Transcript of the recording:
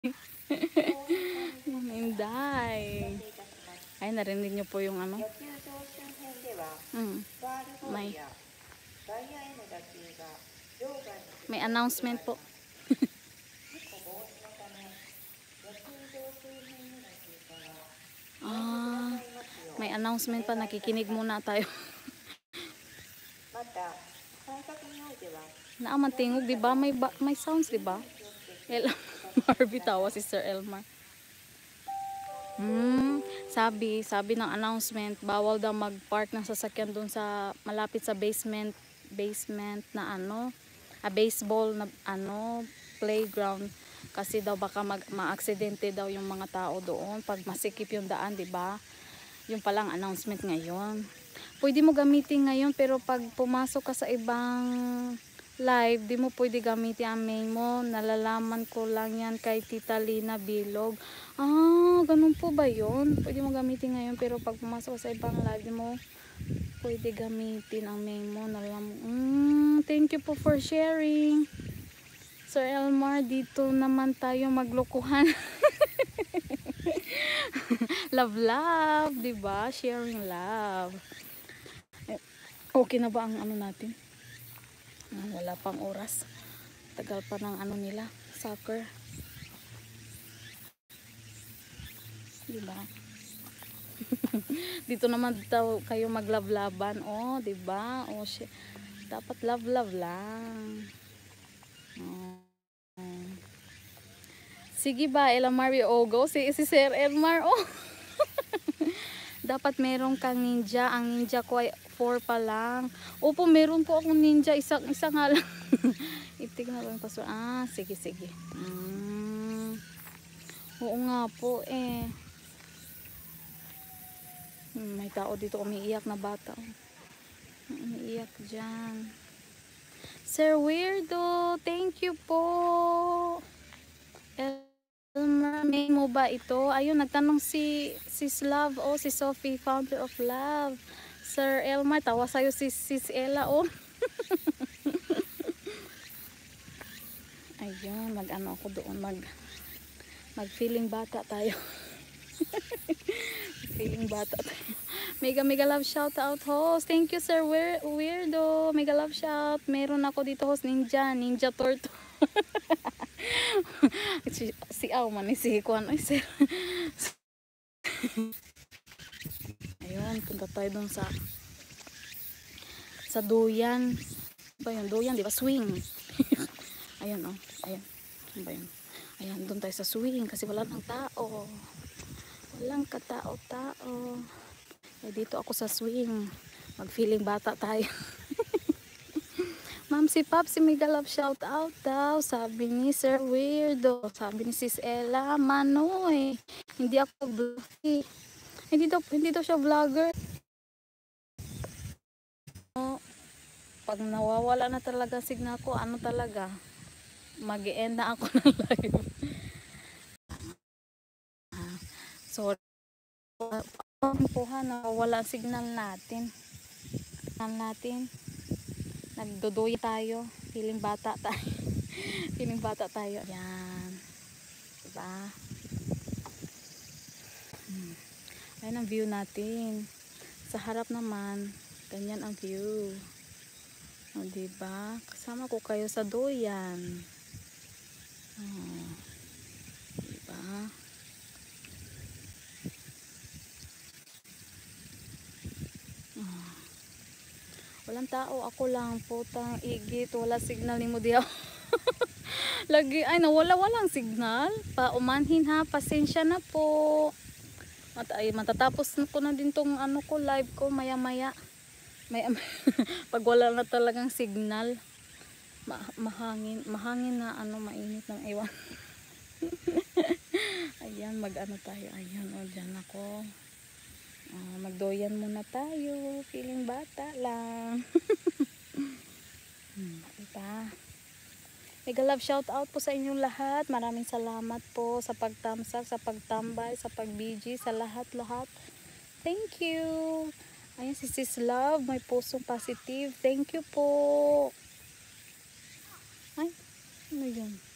Inday. Ay, narinig niyo po yung ano? Mm. May, may announcement po. Ah, may announcement pa. Nakikinig muna tayo. Naaman tingog, di ba? May sounds, di ba? Elmar, bitawa si Sir Elmar. Sabi ng announcement, bawal daw mag-park ng sasakyan doon sa malapit sa basement na ano, baseball na ano, playground kasi daw baka ma-aksidente daw yung mga tao doon pag masikip yung daan, 'di ba? Yung palang announcement ngayon. Pwede mo gamitin ngayon pero pag pumasok ka sa ibang live, di mo pwede gamitin ang main mo. Nalalaman ko lang yan kay Tita Lina Bilog. Ah, ganun po ba yun? Pwede mo gamitin ngayon pero pag pumasok ka sa ibang live, di mo pwede gamitin ang main mo. Thank you po for sharing. Sir Elmar, dito naman tayo maglokohan. Love, love, di ba? Sharing love. Okay na ba ang ano natin? Wala pang oras. Tagal pa ng ano nila, soccer. Diba? Dito naman daw kayo maglablaban. Oh, diba? Oh, dapat love love lang. Oh. Sige ba, Elmar Ogo? Si Sir Elmar, oh. Dapat meron kang ninja. Ang ninja ko ay 4 pa lang. Opo, meron po akong ninja. Isa nga lang. Itignan ko yung password. Ah, sige, sige. Oo nga po eh. May tao dito umiiyak na bata. Umiiyak dyan. Sir Weirdo, thank you po. Elmer, may mo ba ito? Ayun, nagtanong si Sis Love, oh, si Sophie, founder of Love. Sir Elmer, tawa sa'yo si Sis Ella, oh. Ayun, mag-ano ako doon, mag-feeling bata tayo. Feeling bata tayo. Mega love shout out host. Thank you Sir Weirdo. Mega love shout. Meron ako dito host Ninja Torto. si Aw man si Kuan ay sir. Ayun, punta tayo dun sa duyan. Ba yun, duyan, di ba? Swing. Ayun, oh. Ayun. Ano ba yun? Ayan, doon tayo sa swing kasi wala nang tao. Walang katao-tao. Eh, dito ako sa swing. Mag-feeling bata tayo. Ma'am si Papsi may galap shout out daw. Sabi ni Sir Weirdo. Sabi ni Sis Ella, Manoy. Hindi ako vlogger. Hindi daw siya vlogger. Pag nawawala na talaga signal ko, ano talaga? Mag-e-end na ako ng live. Sorry. Puha na wala signal natin. Nagduduy tayo. Feeling bata tayo. Feeling bata tayo. Yan. Diba? Ayan ang view natin. Sa harap naman, ganyan ang view. O, diba? Kasama ko kayo sa duyan. O, diba? Walang tao, ako lang, putang igit, wala signal ni mo diya. Lagi, ay nawala, walang signal. Paumanhin ha, pasensya na po. Matatapos ko na din tong ano ko, live ko, maya maya. Pag wala na talagang signal, mahangin na ano, mainit ng iwan. Ayan, mag-ano tayo, ayan, o dyan ako. Magdoyan muna tayo, feeling bata lang. Diba? Mega love shout out po sa inyong lahat. Maraming salamat po sa pagtamsak, sa pagtambay, sa pagbiji, sa lahat-lahat. Thank you. Ayan si Sis Love, may pusong positive. Thank you po. Ay, ano yun?